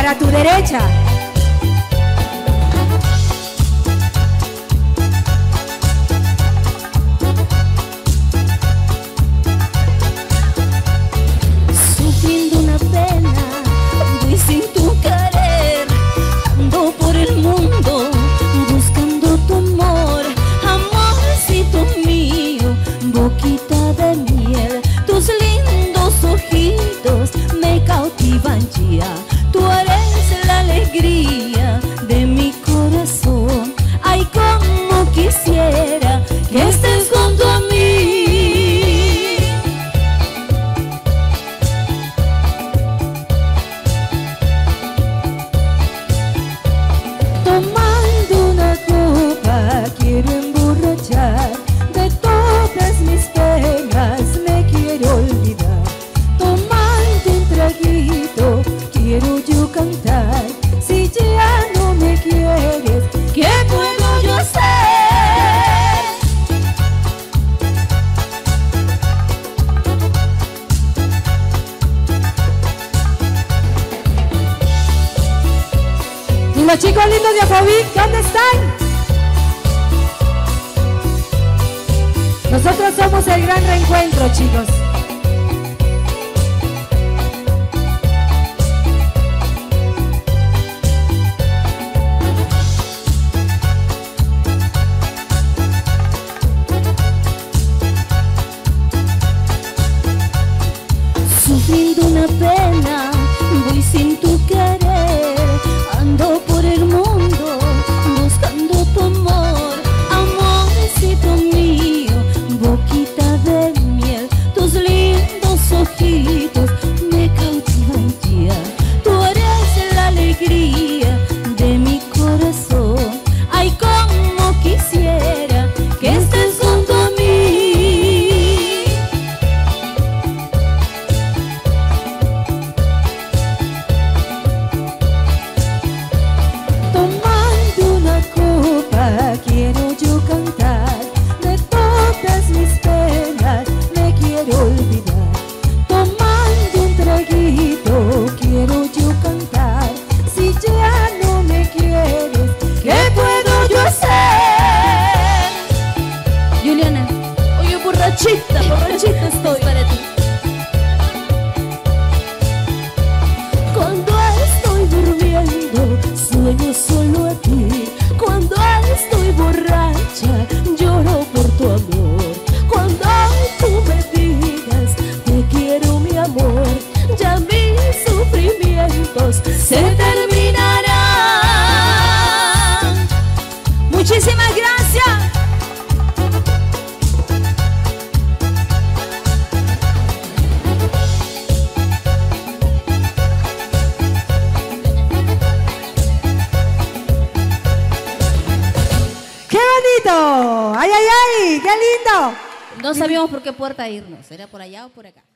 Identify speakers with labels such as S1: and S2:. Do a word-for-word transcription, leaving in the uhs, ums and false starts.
S1: para tu derecha.
S2: Sufriendo una pena, voy sin tu querer, ando por el mundo buscando tu amor, amorcito mío, boquita de miel, tus lindos ojitos me cautivan ya, tú eres la alegría de mi corazón, ay como quisiera que estés junto a mí. Tomando una copa quiero emborrachar, de todas mis penas me quiero olvidar. Tomando un traguito quiero yo cantar, si ya no me quieres, ¿qué puedo yo hacer?
S1: ¿Y los chicos lindos de Afovic, dónde están? Nosotros somos el gran reencuentro, chicos.
S2: Sufriendo una pena, voy sin tu querer, ando por el mundo buscando tu amor, amorcito mío, boquita de miel, tus lindos ojitos me cautivan ya, tú eres la alegría de mi corazón, ay como quisiera que estés junto a mí. Tomando una copa quiero yo cantar, de todas mis penas me quiero olvidar. Tomando un traguito quiero yo cantar, si ya no me quieres, ¿qué puedo yo hacer? Juliana, oye borrachita, borrachita estoy para ti. Cuando estoy durmiendo sueño solo a ti, cuando estoy borracha lloro por tu amor, cuando tú me digas te quiero mi amor, ya mis sufrimientos se terminarán.
S1: Muchísimas gracias. ¡Qué bonito! ¡Ay, ay, ay! ¡Qué lindo!
S2: No sabíamos por qué puerta irnos, ¿era por allá o por acá?